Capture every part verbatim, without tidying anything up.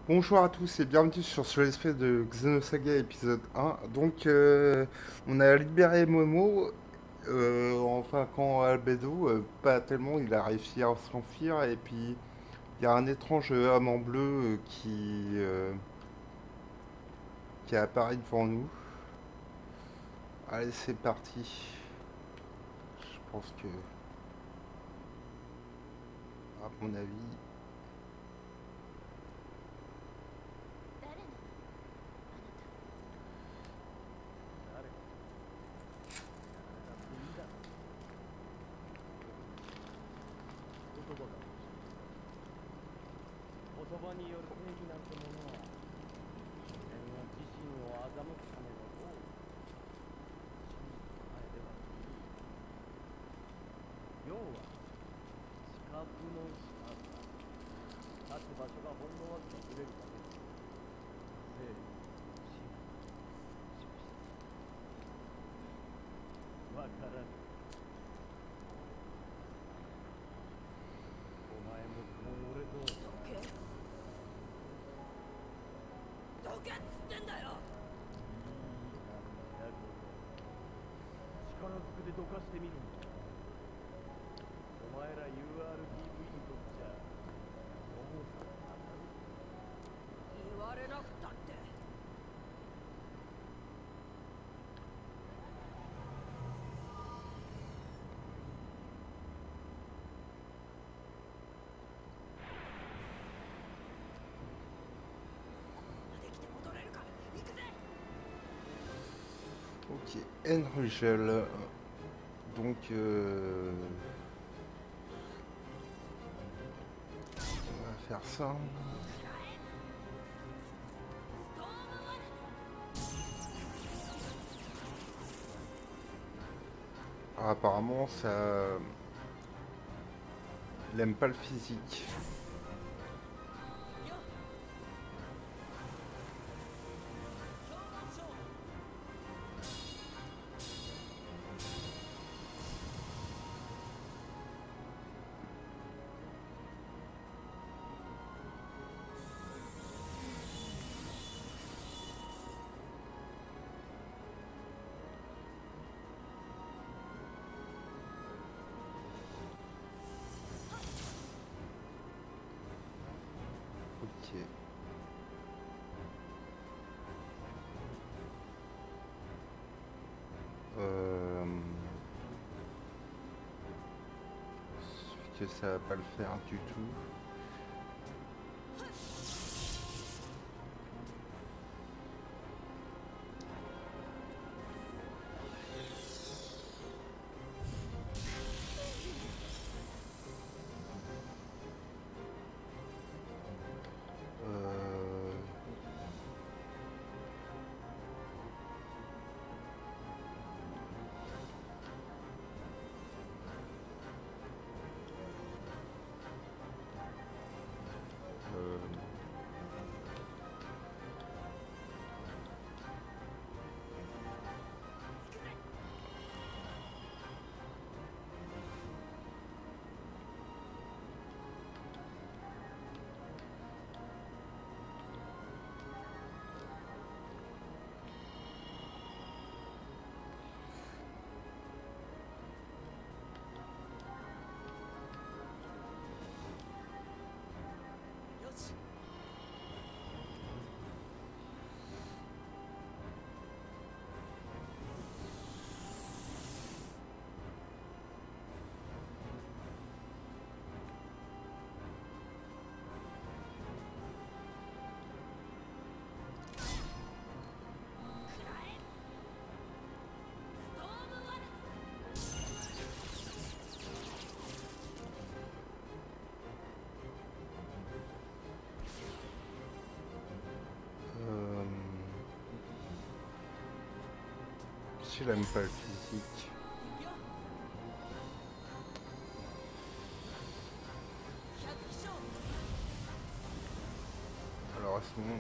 Bonjour à tous et bienvenue sur ce let's play de Xenosaga épisode un. Donc, euh, on a libéré Momo, euh, enfin, quand Albedo, euh, pas tellement, il a réussi à s'enfuir. Et puis, il y a un étrange homme en bleu euh, qui, euh, qui apparaît devant nous. Allez, c'est parti. Je pense que, à mon avis. 誰なのあなた。 誰だっていいだろう。言葉が欲しい。言葉による正義なんてものは人間が自身を欺くための王真の前ではいい。要は視覚の視覚だ。立つ場所がほんのわずかずれるだけで正義真のわからぬ。お前もこの俺とどけどけっつってんだよ。 なんだこれ。力ずくでどかしてみるんだ。お前ら ユーアールティーブイ にとっちゃ重さが当たる。 言われなくたって。できて戻れるか。行くぜ。 Ok, Enrugel. Donc, euh, on va faire ça. Ah, apparemment, ça. Il aime pas le physique. Ok. Euh... Que ça va pas le faire du tout. Euh... Euh... Euh... S'il aime pas le physique. Alors sinon.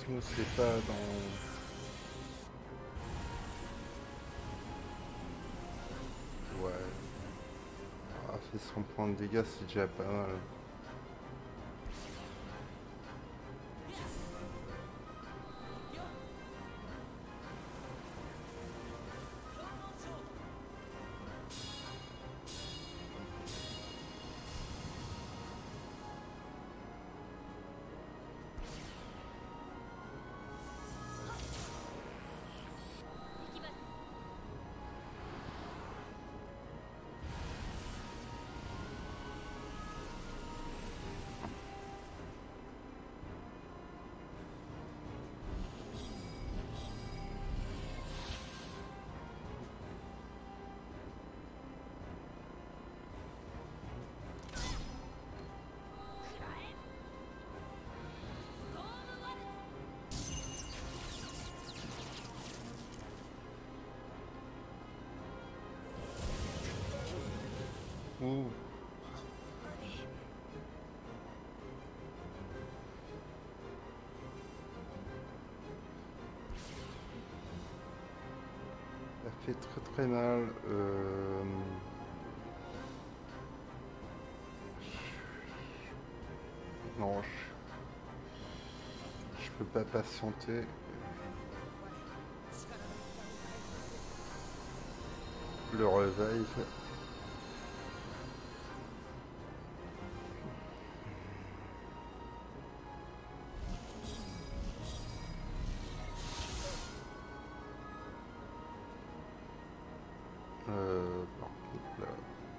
Cosmos c'est pas dans... Ouais. Ah, fait cent points de dégâts, c'est déjà pas mal. Ouh. Ça fait très très mal. Euh... Non, je... je peux pas patienter. Le réveil. Euh, par contre, là...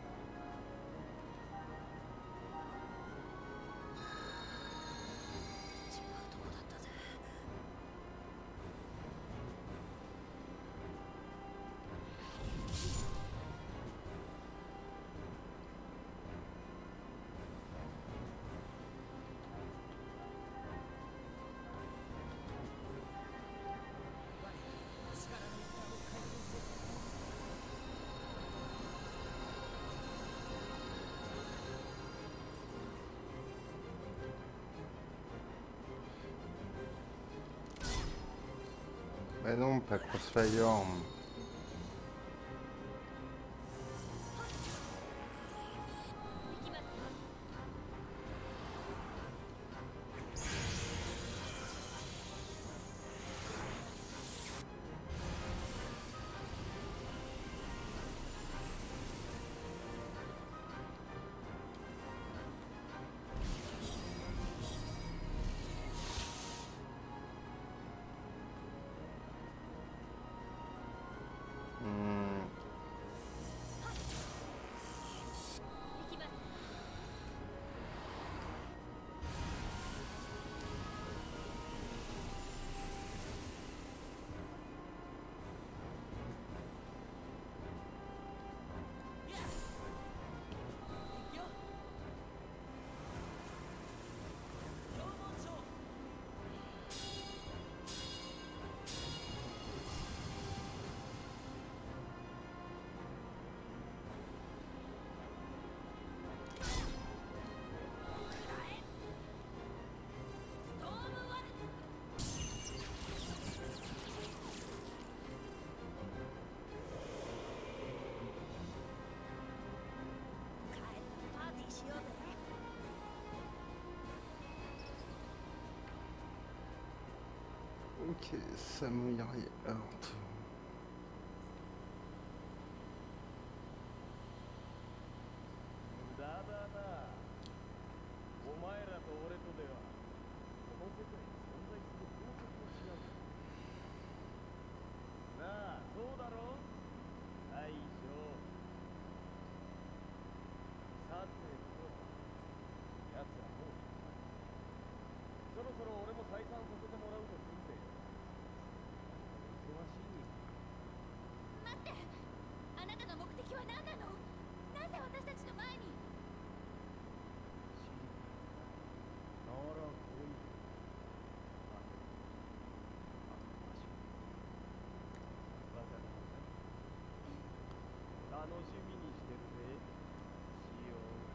Mais non, pas Crossfire. Hmm. Ok, Samurai Heart. だだだお前らと俺とではこの世界に存在する法則を知らんなあそうだろ大将さてと奴はもうそろそろ俺も退散させてもらうとするぜ忙しい待って、あなたの目的は何なの？なぜ私たちの前に？ ならこういうわかった楽しみにしてるぜしよう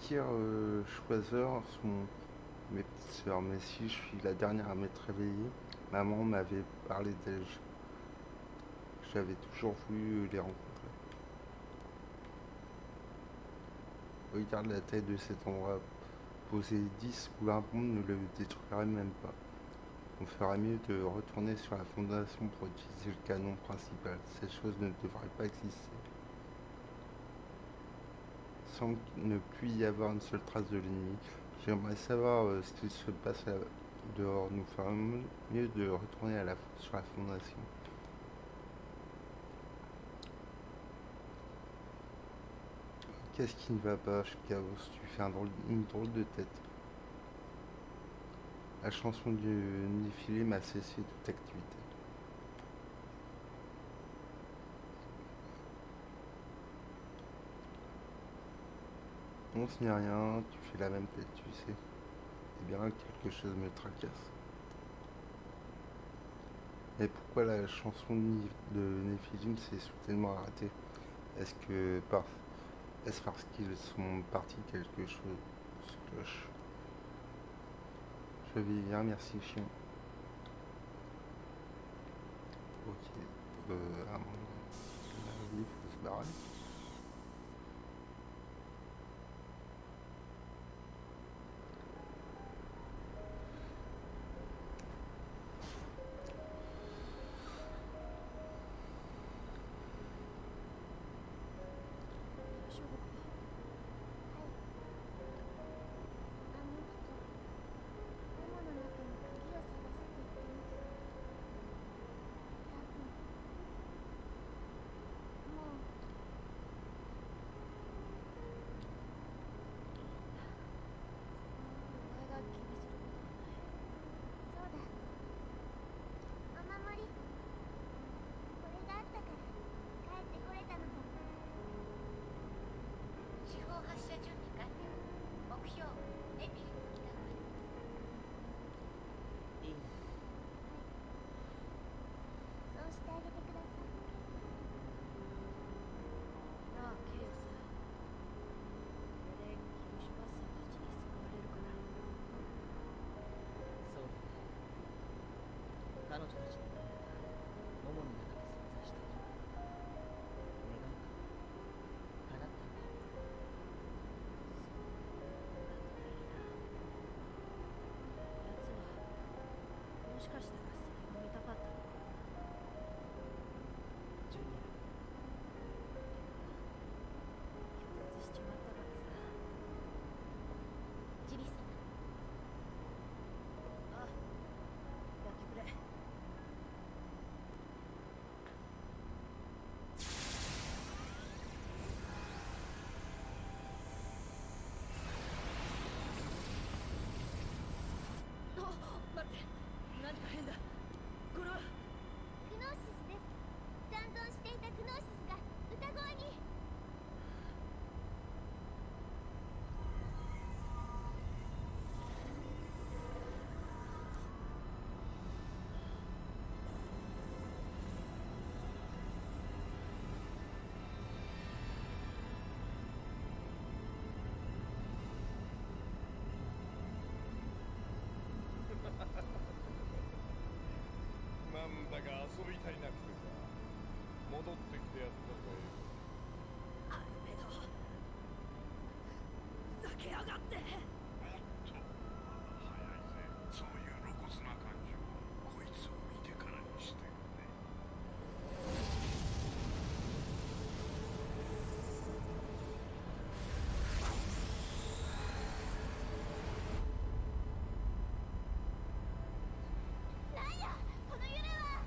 pires euh, choiseurs sont mes petites sœurs, mais si je suis la dernière à m'être réveillée, maman m'avait parlé d'elles. J'avais toujours voulu les rencontrer. Regarde la taille de cet endroit. Poser dix ou vingt bombes ne le détruirait même pas. On ferait mieux de retourner sur la fondation pour utiliser le canon principal. Cette chose ne devrait pas exister. Il semble ne plus y avoir une seule trace de l'ennemi. J'aimerais savoir euh, ce qu'il se passe là dehors. Nous ferions mieux de retourner à la, sur la fondation. Qu'est-ce qui ne va pas, Chaos? Tu fais un drôle, une drôle de tête. La chanson du Néphilim a cessé toute activité. Non, ce n'est rien, tu fais la même tête, tu sais. Eh bien, quelque chose me tracasse. Et pourquoi la chanson de Néphilim s'est soudainement arrêtée? Est-ce que par... Est-ce parce qu'ils sont partis quelque chose cloche? Je vais bien, merci chien. Ok, euh, à mon avis, il faut se barrer. なんだか遊び足りなくてさ、戻ってきてやったぜ。 アルベド、ふざけやがって。 おっと、早いぜ。そういう露骨な感情はこいつを見てからにしてくれ。 なんやこの揺れは。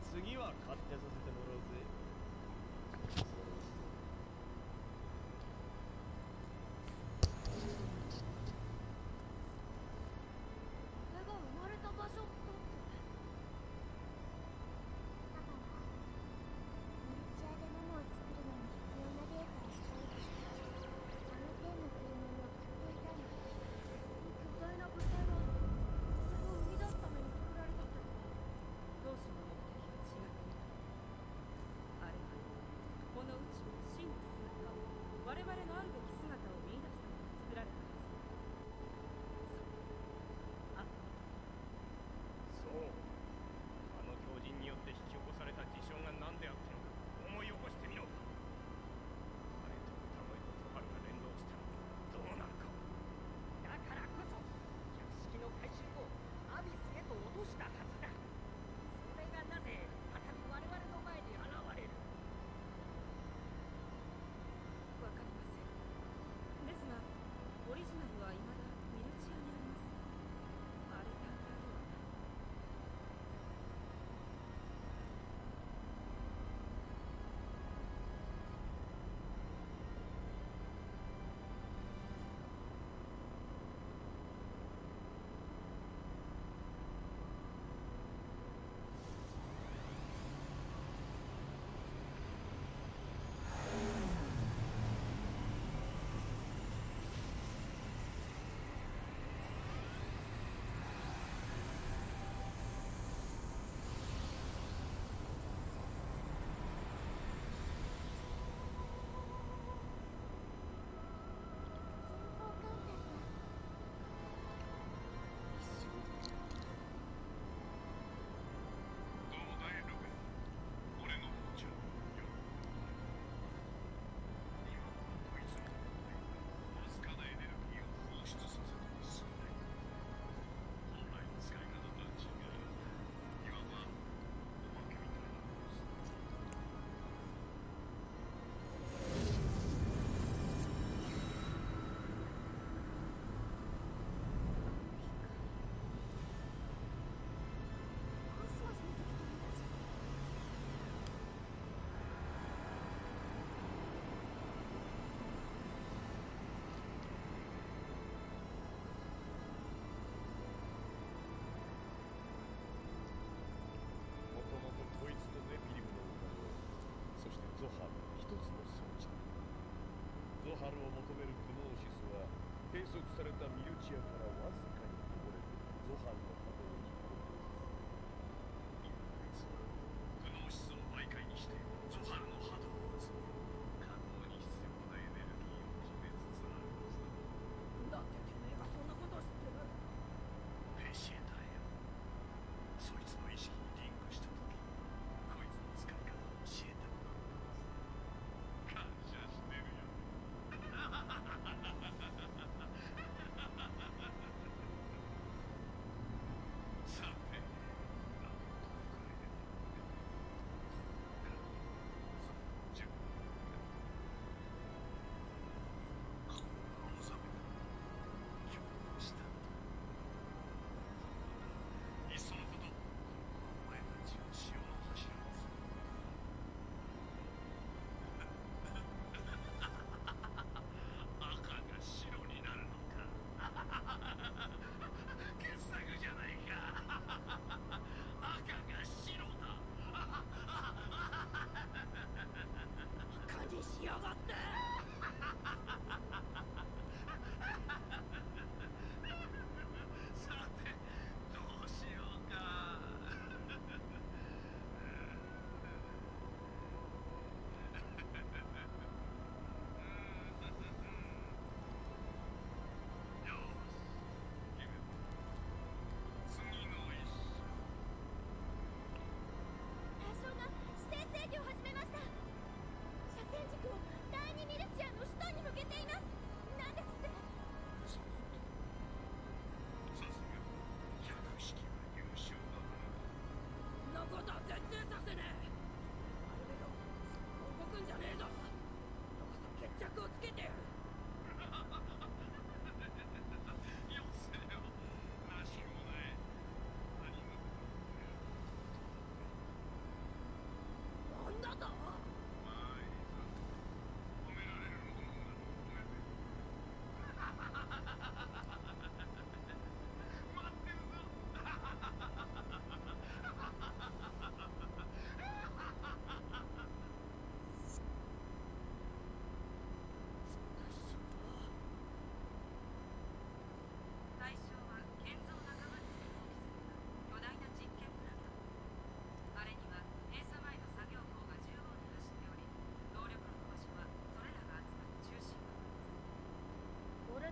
次は買ってさせてもらうぜ。 俺が生まれた場所ってだからミニチュアでモモを作るのに必要なデータをしておいてあの天の車を買っていたの。巨大な物体はそれを生み出すために作られたってこと。ロスの目的が違っている。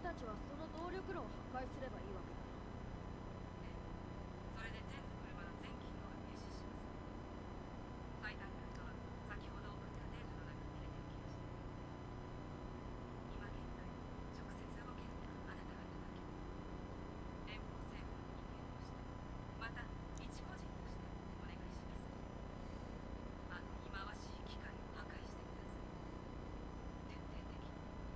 たちはその動力炉を破壊すればいいわけだ。 それで天の車の全機能が停止します。最短ルートは先ほど送ったデータの中に入れておきました。今現在直接動けるのはあなた方だけ。連邦政府の人間としてまた一個人としてお願いします。あの忌まわしい機械を破壊してください。徹底的に。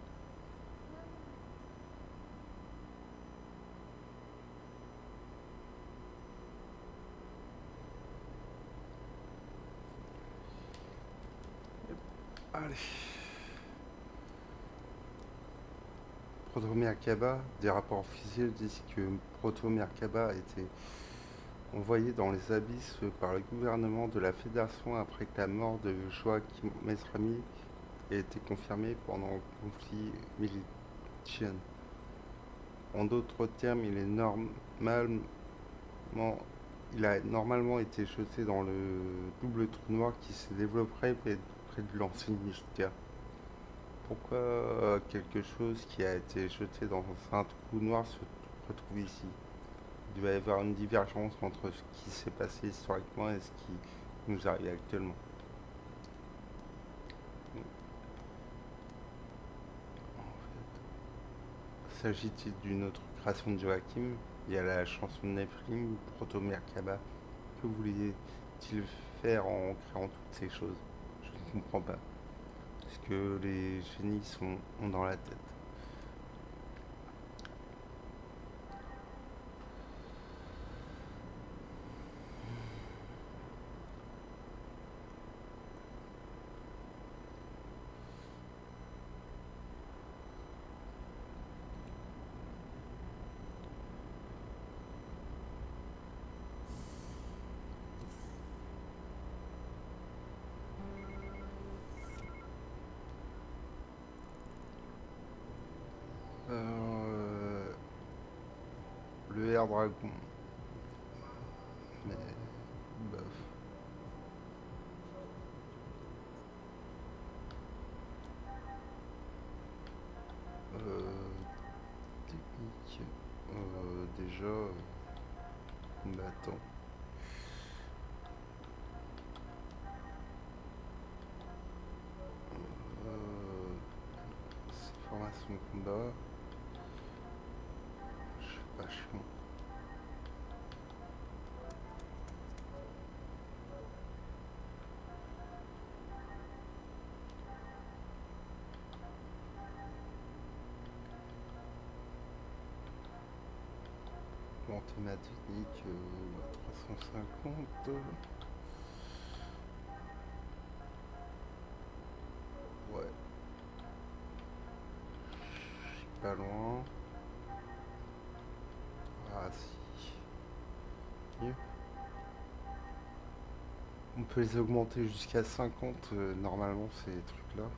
Allez. Proto Merkaba, des rapports officiels disent que Proto Merkaba a été envoyé dans les abysses par le gouvernement de la Fédération après que la mort de Joachim Mesrami ait été confirmée pendant le conflit militien. En d'autres termes, il est normalement il a normalement été jeté dans le double trou noir qui se développerait près près de l'ancien mystère. Pourquoi euh, quelque chose qui a été jeté dans un trou noir se retrouve ici? Il doit y avoir une divergence entre ce qui s'est passé historiquement et ce qui nous arrive actuellement. En fait, s'agit-il d'une autre création de Joachim? Il y a la chanson de Nephilim, Proto Merkaba. Que voulait-il faire en créant toutes ces choses? Je ne comprends pas. Ce que les génies sont, ont dans la tête. Euh, le Air Dragon. Mais bof. Euh, technique. Euh, déjà. Euh, combattant. Euh, c'est formation de combat. Je suis pas chiant. Monter ma technique euh, à trois cent cinquante. Ouais. Je suis pas loin. Ah si. Mieux. On peut les augmenter jusqu'à cinquante euh, normalement ces trucs là.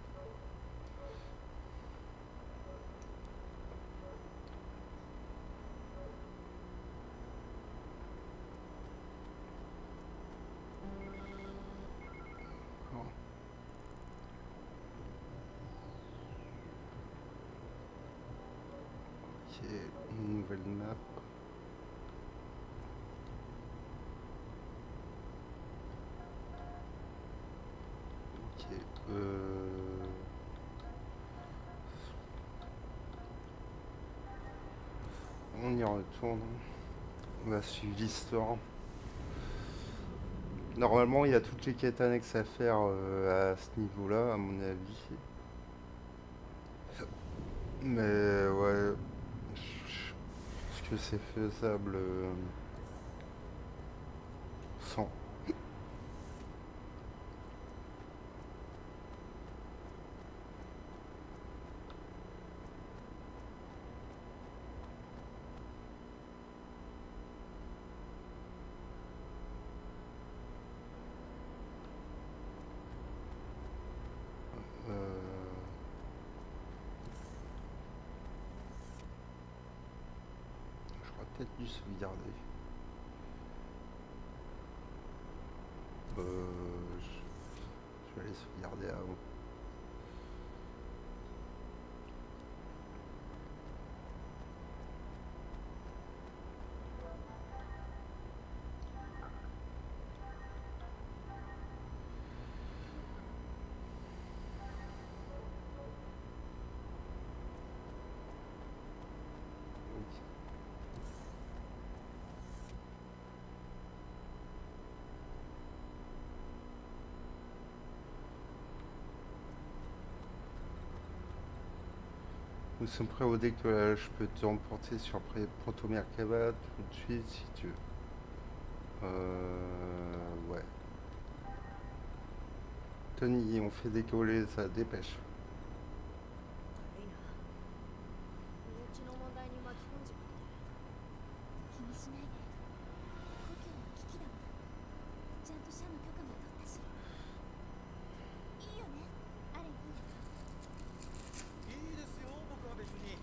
Ok, une nouvelle map. Ok, euh... on y retourne. On va suivre l'histoire. Normalement, il y a toutes les quêtes annexes à faire euh, à ce niveau-là, à mon avis. Mais ouais, je pense que c'est faisable euh, sans. Euh, J'aurais peut-être dû sauvegarder. Euh, je, je vais aller sauvegarder avant. Nous sommes prêts au décollage. Je peux te emporter sur Pré- Proto Merkava tout de suite si tu veux. Euh, ouais. Tony, on fait décoller ça, dépêche. 悪いな身内の問題に巻き込んじまって気にしないで。故郷の危機だもん。ちゃんと社の許可も取ったし。いいよね、アレン君。 いいですよ、僕は別に。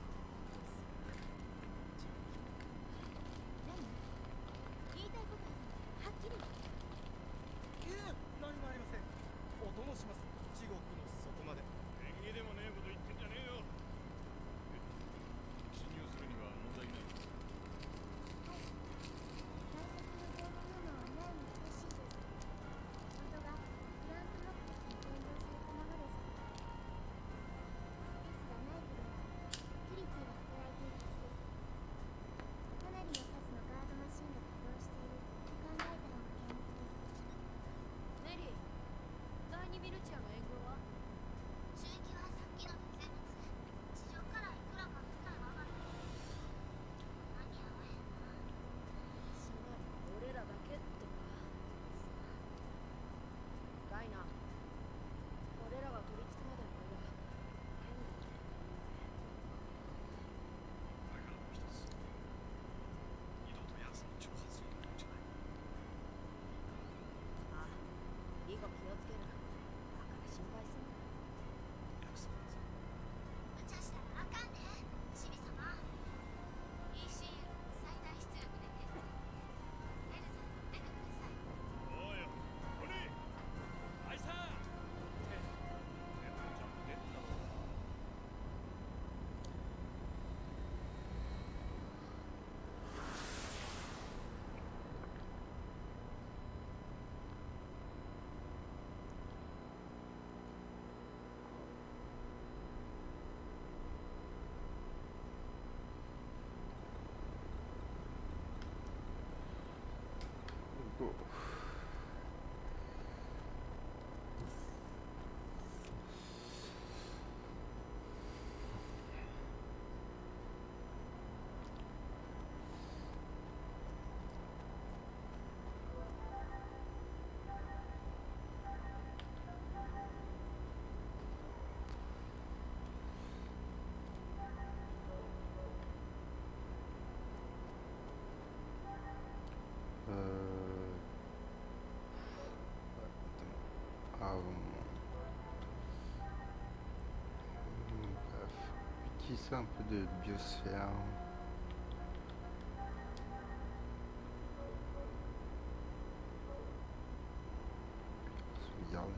何？言いたいことあるの？はっきり言って。 いえ、何もありません。お供します。地獄の底まで。 縁起でもねえこと言ってんじゃねえよ。侵入するには問題ない。 はい。対策の業務部門はないに等しいです。元がグラント目的に建造されたものですから。ですが内部ではセキュリティが働いているはずです。かなりの数のガードマシンが稼働していると考えた方が健康です。 メリー第二ミルチアの援軍は中域はさっきので全滅。地上からいくらか負荷が上がる。間に合わへんな。 つまり俺らだけってかガイナ俺らが取り付くまでの間変なことこれからもう一つ。二度と奴の挑発になるんじゃない。 ああ以後気をつけるだから心配すんな約束だぞ。 無茶したらあかんね、チビ様。 イーシーユー 最大出力でね。エルザ出てください。 おいよ、トニー。アイサー。って、でもちゃんと出てんだろうな。 Go. Euh... Ah bon. Hmm, bref. Utiliser un peu de biosphère. Sauvegarde.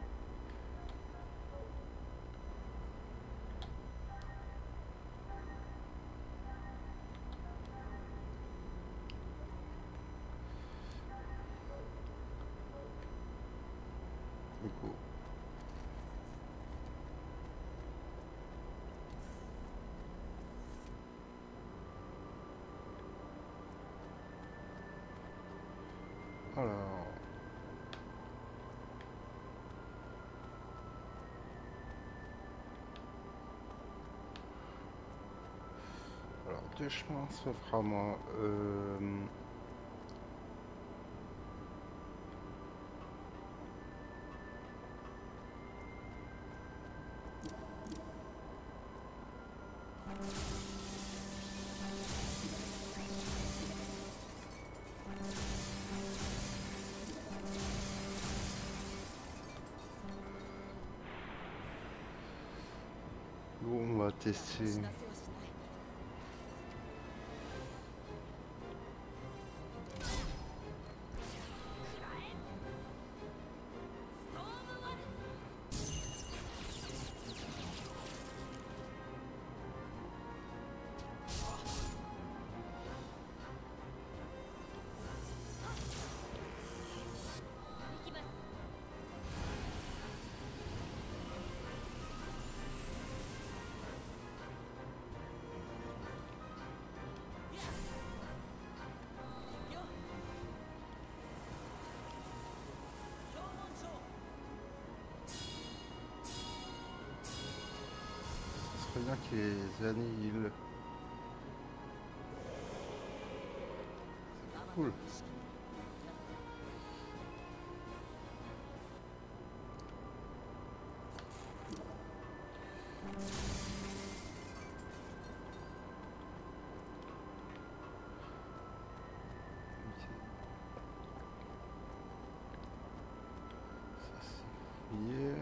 Go. Alors. Alors, deux chemins s'offrent à moi. Euh... Bon, on va tester. 知らせはしない 「 bien qu'il les annihile. C'est cool. Ça c'est fouillé.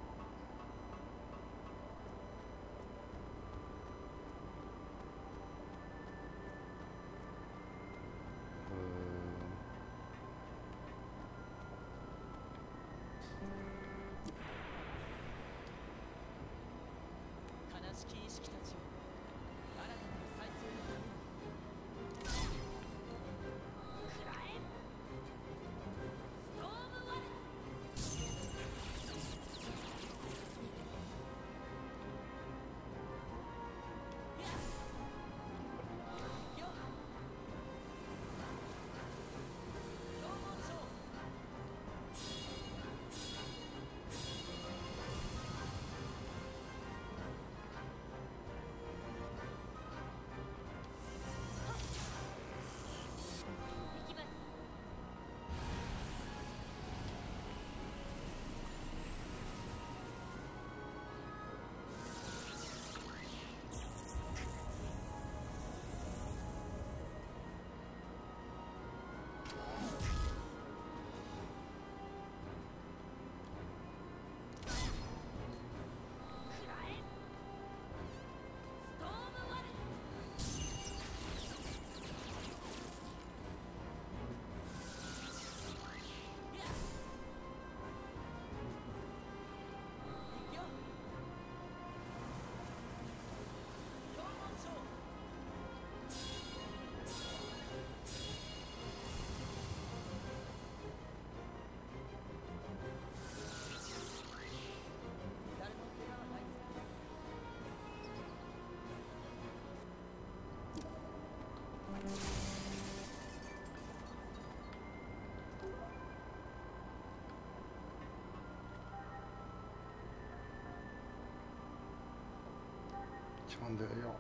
Tiens, derrière.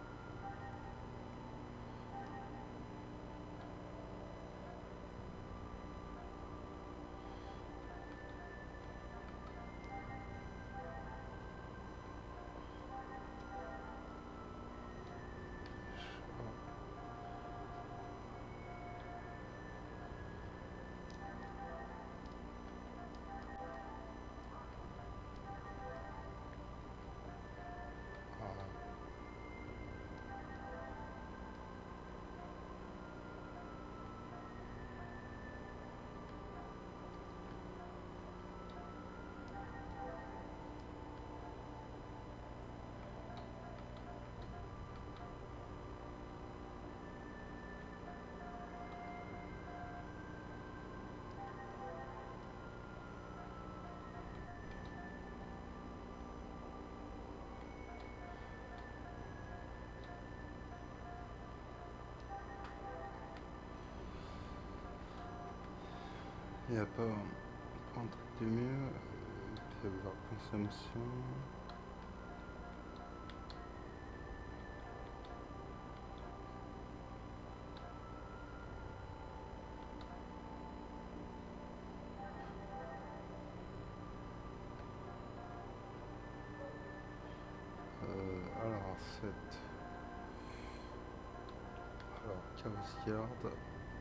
Il n'y a pas un, pas un truc de mieux. Euh, puis avoir consommation. Euh, alors, sept. Alors, Chaos Yard.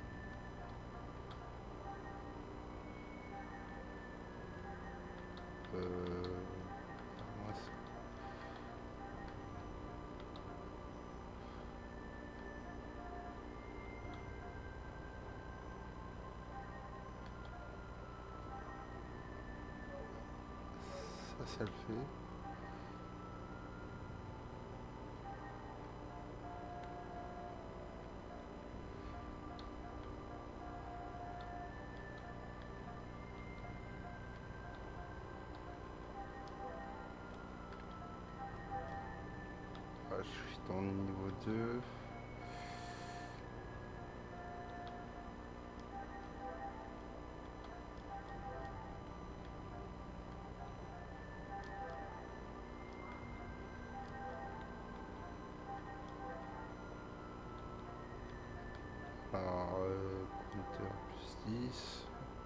Euh, moi, c'est- ça, ça le fait. Ah, je suis dans le niveau deux. dix.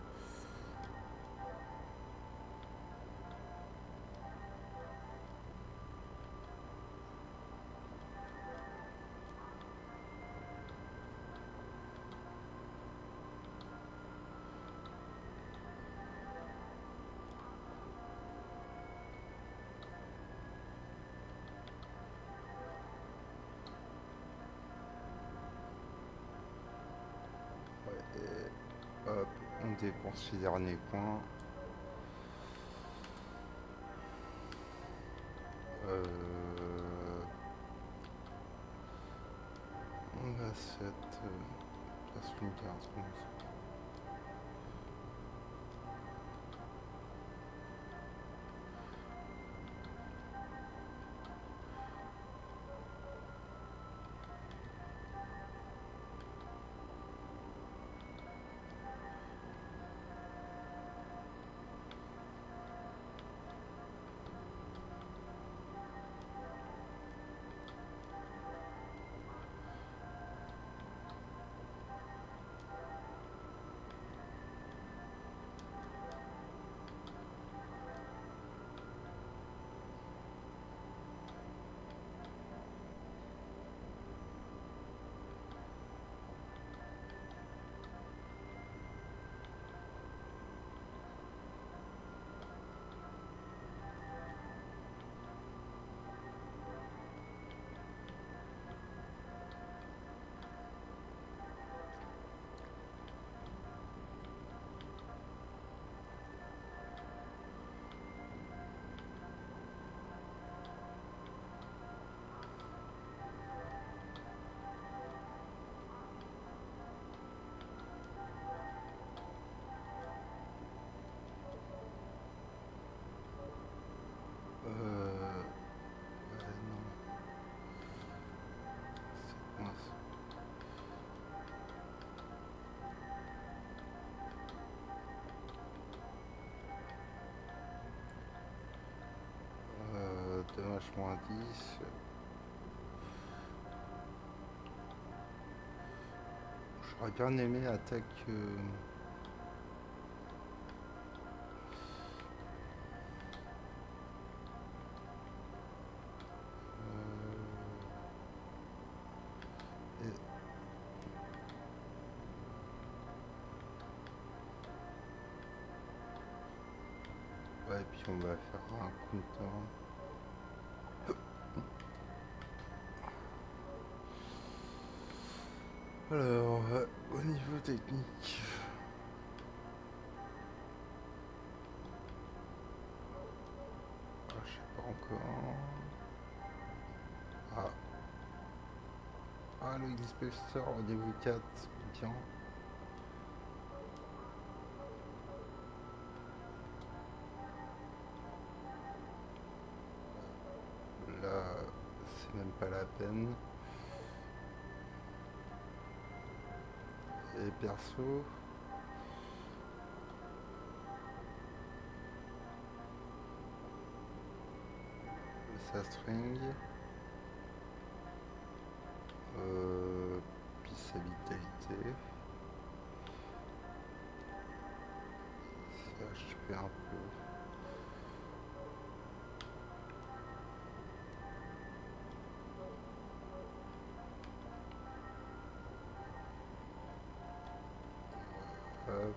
Et hop, on dépense les derniers points. Euh, on a cette euh, version quinze. Euh, ouais, non. C'est mince. Euh, dommage moins dix. J'aurais bien aimé attaque. Euh, euh, et- ouais, et puis on va faire un counter. Alors, euh, au niveau technique, ah, je sais pas encore. Ah, ah le X-Pester au niveau quatre, bien. Là, c'est même pas la peine. Et perso, sa string, euh, puis sa vitalité, c'est H P un peu. Hop.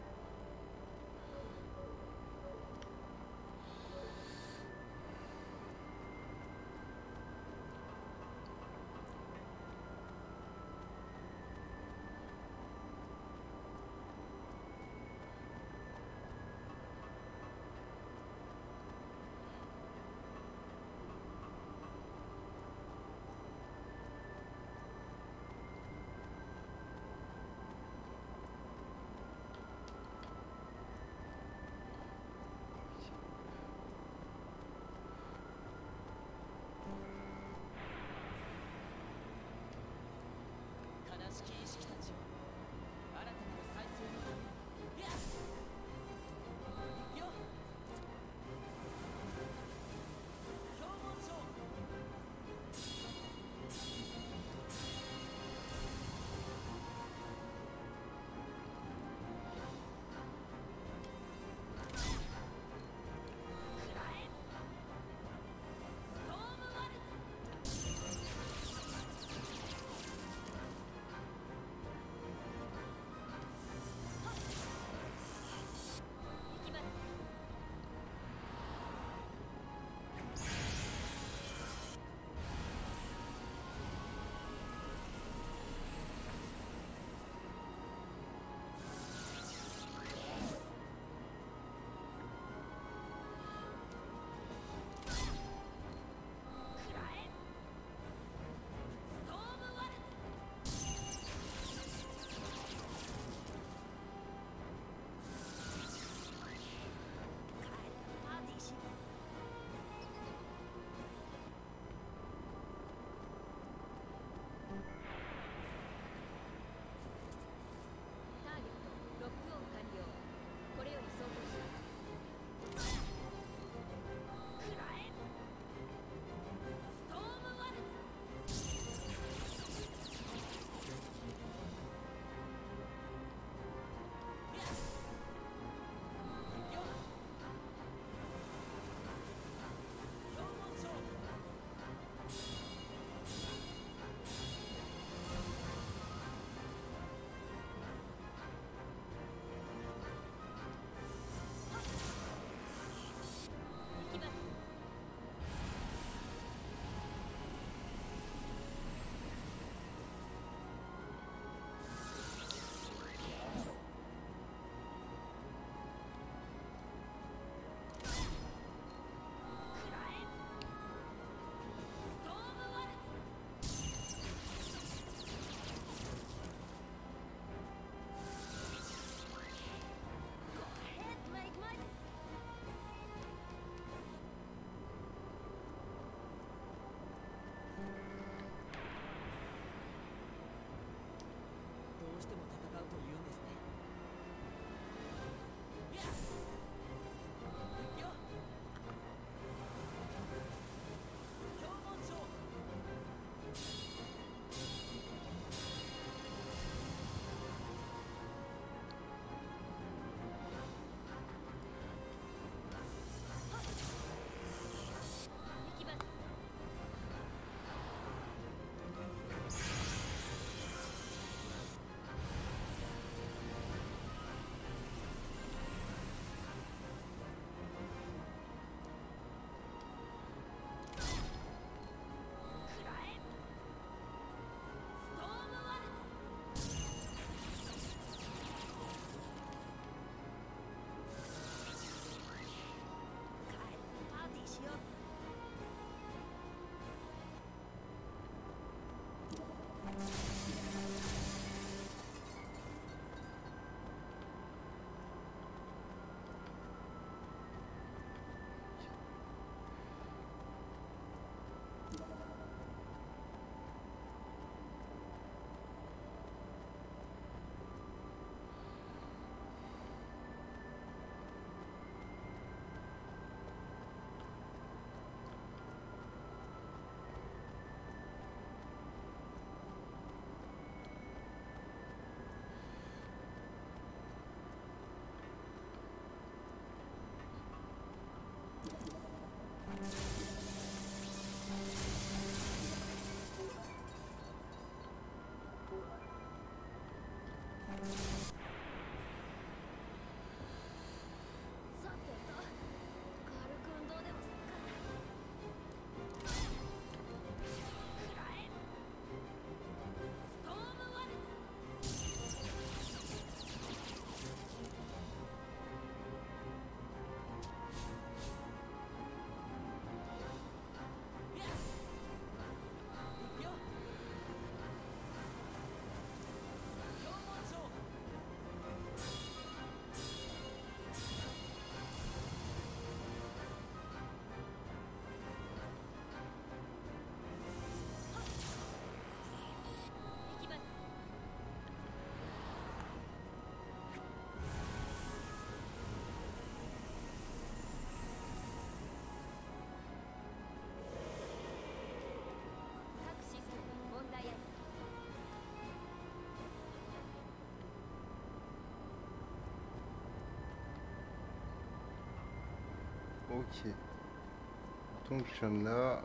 Ok. Donc je viens de là.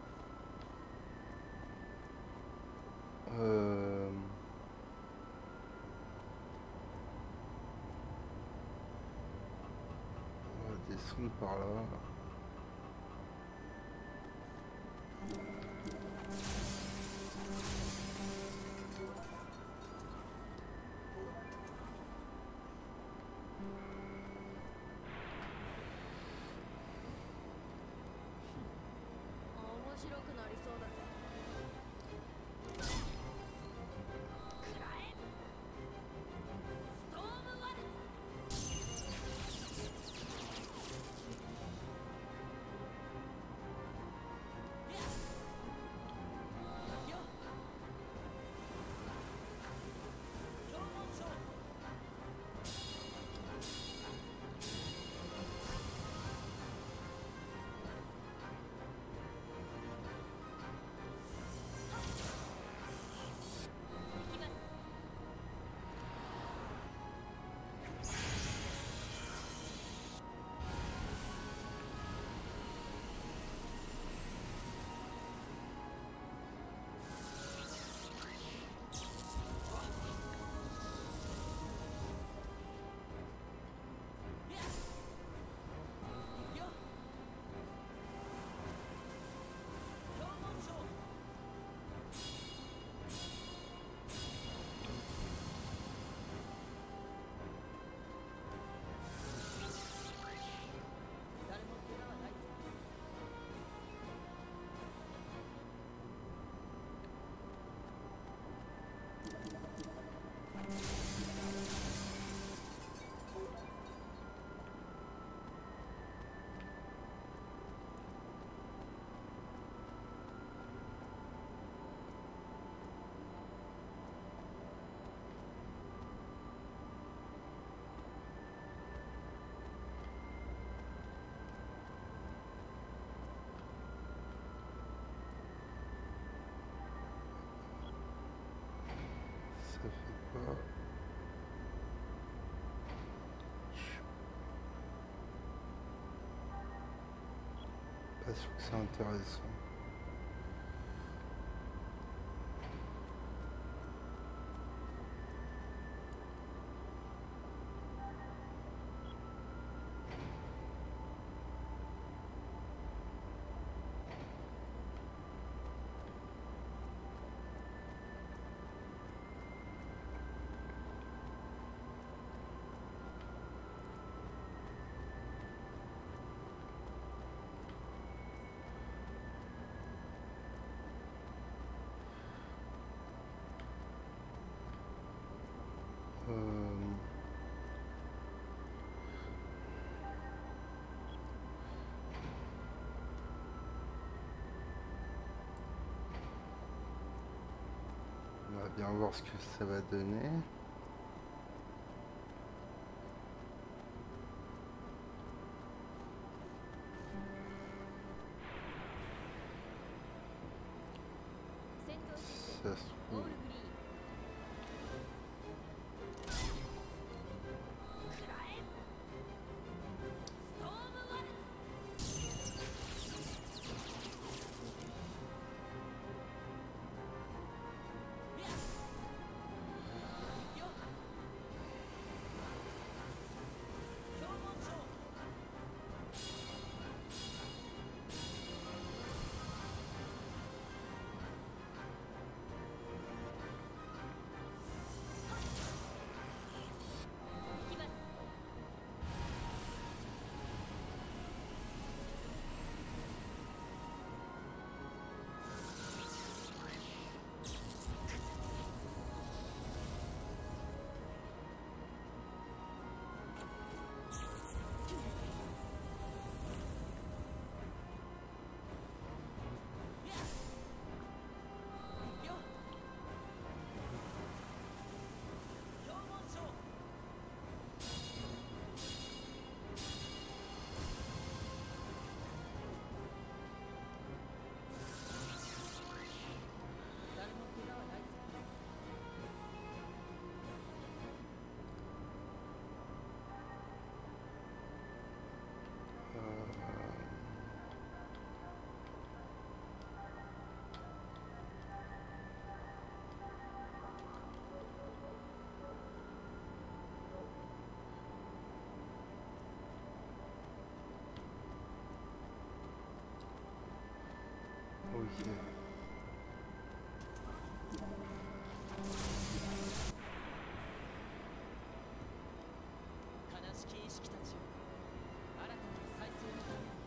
Euh... On va descendre par là. Ça fait pas. Je suis pas sûr que c'est intéressant. Euh... On va bien voir ce que ça va donner. Ça se trouve. Ok. 悲しき意識たちを新たな再生のために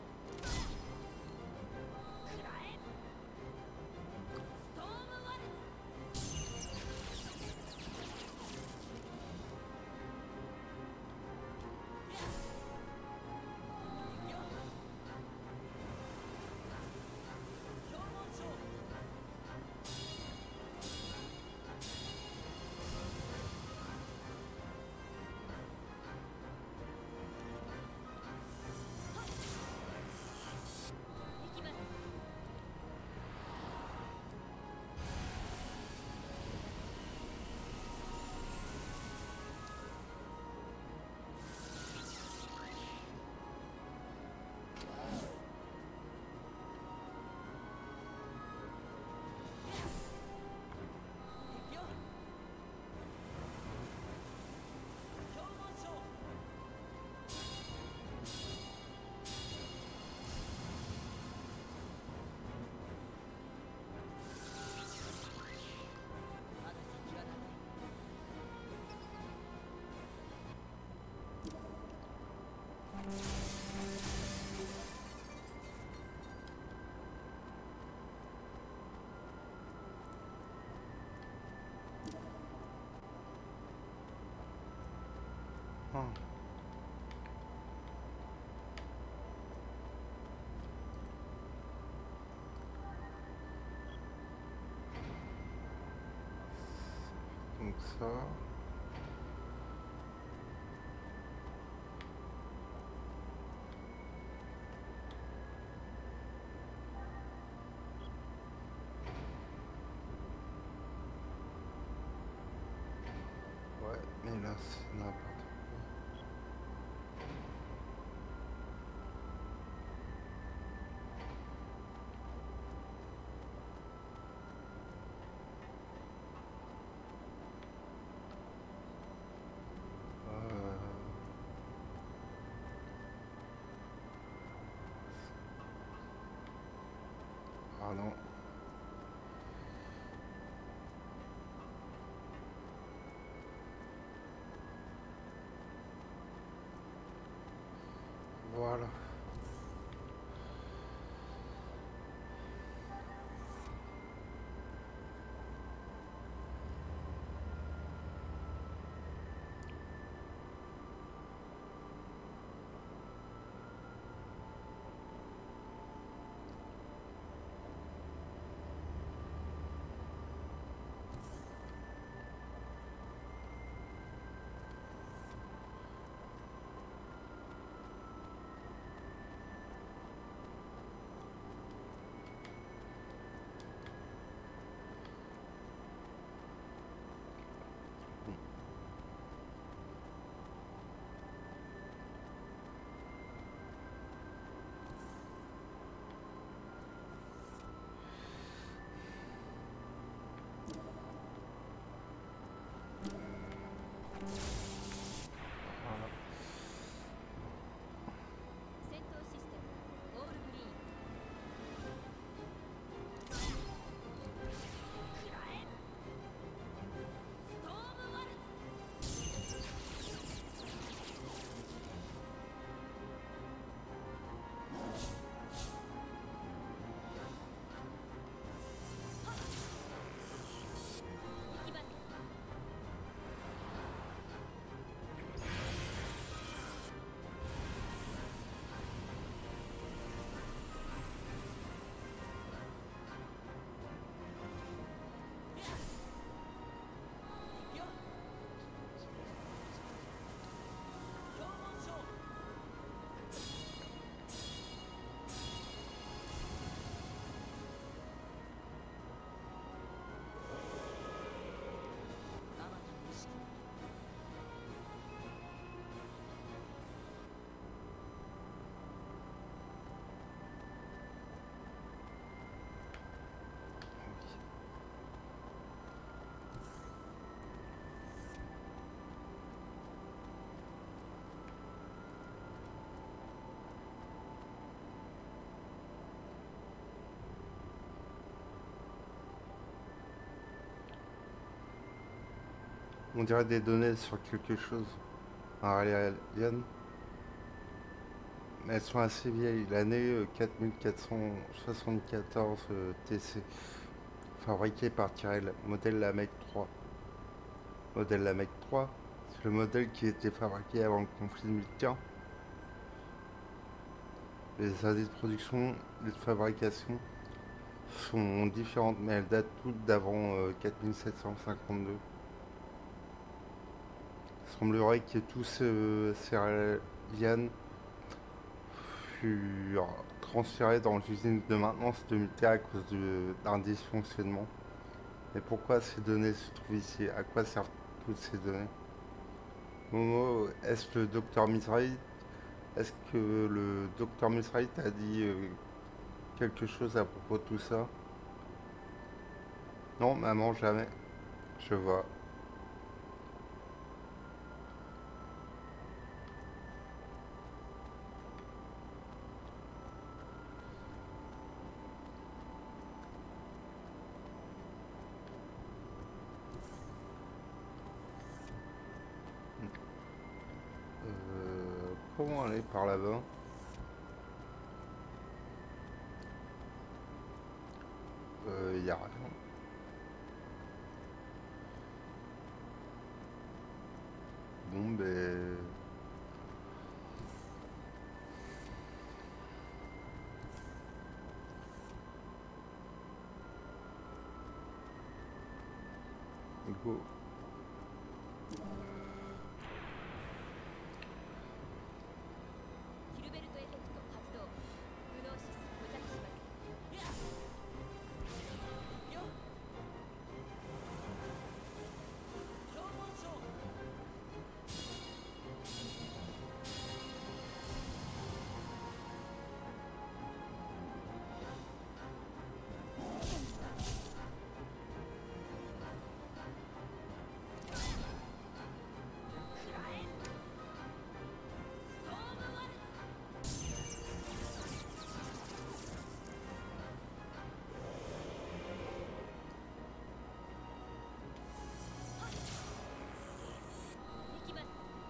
くらえストームワル標本勝負 Ah. Donc ça. Ouais, mais là c'est n'importe quoi. Euh... Ah non. Voilà. On dirait des données sur quelque chose. Un alien. Mais elles sont assez vieilles. L'année euh, quatre mille quatre cent soixante-quatorze euh, T C. Fabriqué par Tyrell. Modèle Lamec trois. Modèle Lamec trois. C'est le modèle qui était fabriqué avant le conflit de Midgar. Les années de production et de fabrication sont différentes, mais elles datent toutes d'avant euh, quatre mille sept cent cinquante-deux. Il semblerait que tous euh, ces aliens furent transférés dans l'usine de maintenance de Midgar à cause de- d'un dysfonctionnement. Mais pourquoi ces données se trouvent ici? À quoi servent toutes ces données? Momo, est-ce le docteur Mizrahi? Est-ce que le docteur Mizrahi t'a dit euh, quelque chose à propos de tout ça? Non, maman, jamais. Je vois. Euh, comment aller par là-bas? Euh, y a rien. Bon, ben... Go. ヒルベルトエフェクト発動。グノーシス固着します。いや。よ。消防署。行きます。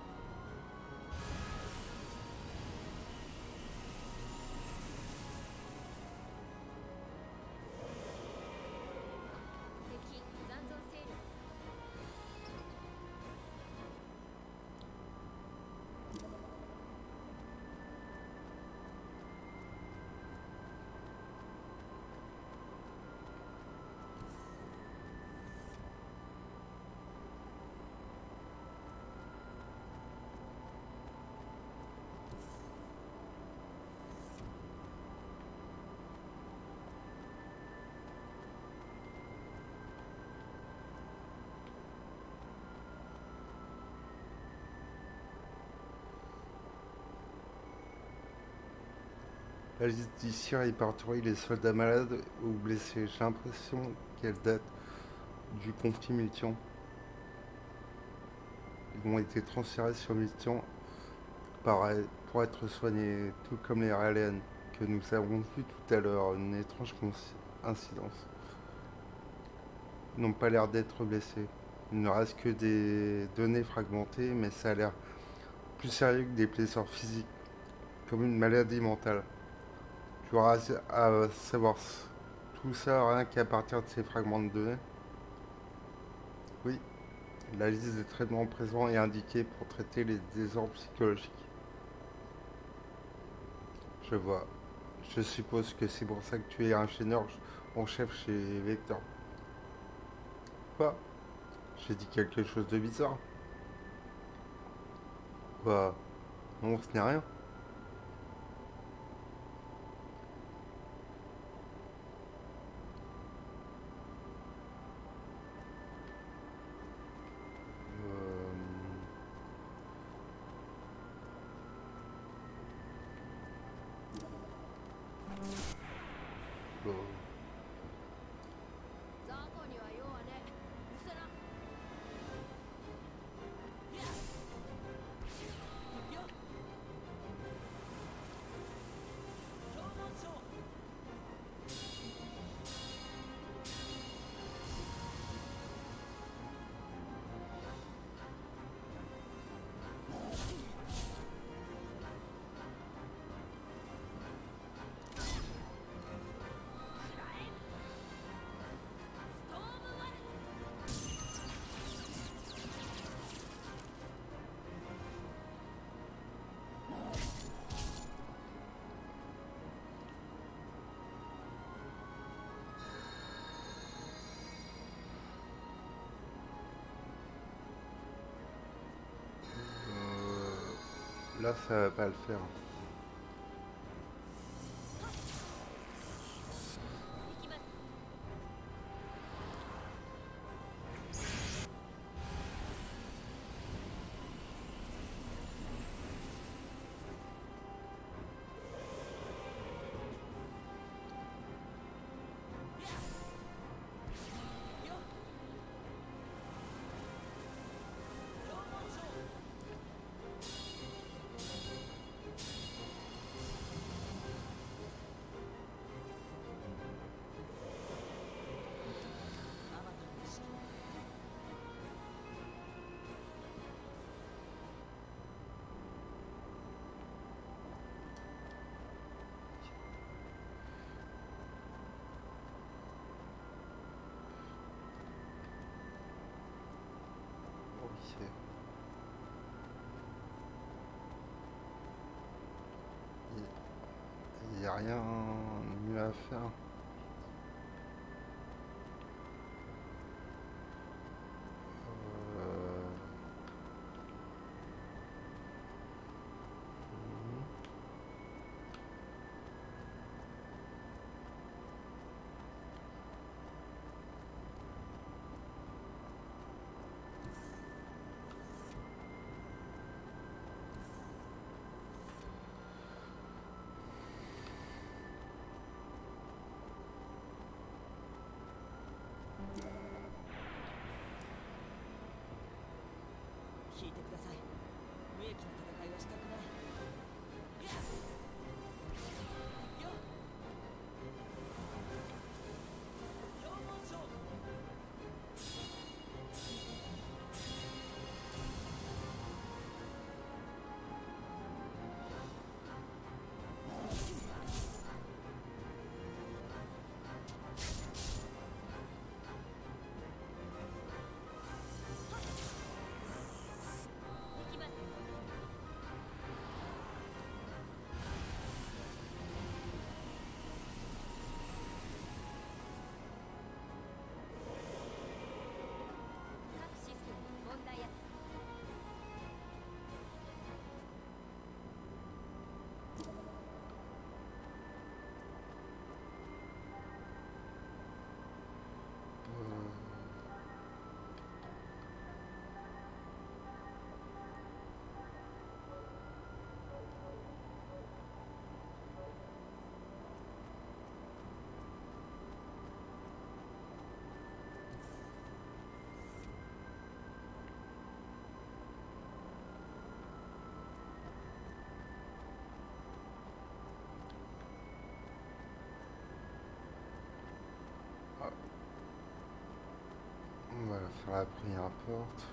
敵残存勢力。 La liste d'ici répertorie les soldats malades ou blessés. J'ai l'impression qu'elle date du conflit Mission. Ils ont été transférés sur Mission pour être soignés, tout comme les aliens que nous avons vu tout à l'heure. Une étrange incidence. Ils n'ont pas l'air d'être blessés. Il ne reste que des données fragmentées, mais ça a l'air plus sérieux que des blessures physiques, comme une maladie mentale. Tu auras à savoir tout ça rien qu'à partir de ces fragments de données. Oui, la liste des traitements présents est indiquée pour traiter les désordres psychologiques. Je vois. Je suppose que c'est pour ça que tu es ingénieur en chef chez Vector. Quoi? J'ai dit quelque chose de bizarre? Quoi? Non, ce n'est rien. Bon. 雑魚には用はね。うせな。いや。よ。 Là, ça va pas le faire. 行きます。 Ok. Il n'y a rien mieux à faire. Euh, 引いてください。無益な戦いはしたくない。やっよっ四文章 行きます。 各システム問題あり。 On va faire la première porte.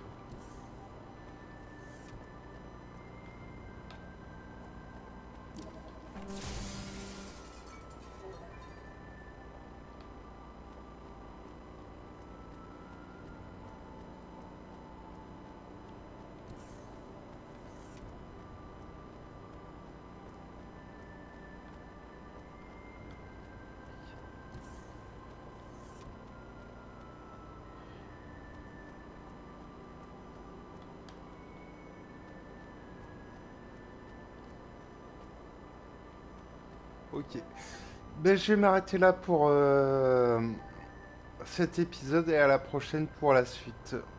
Ok. Ben, je vais m'arrêter là pour euh, cet épisode et à la prochaine pour la suite.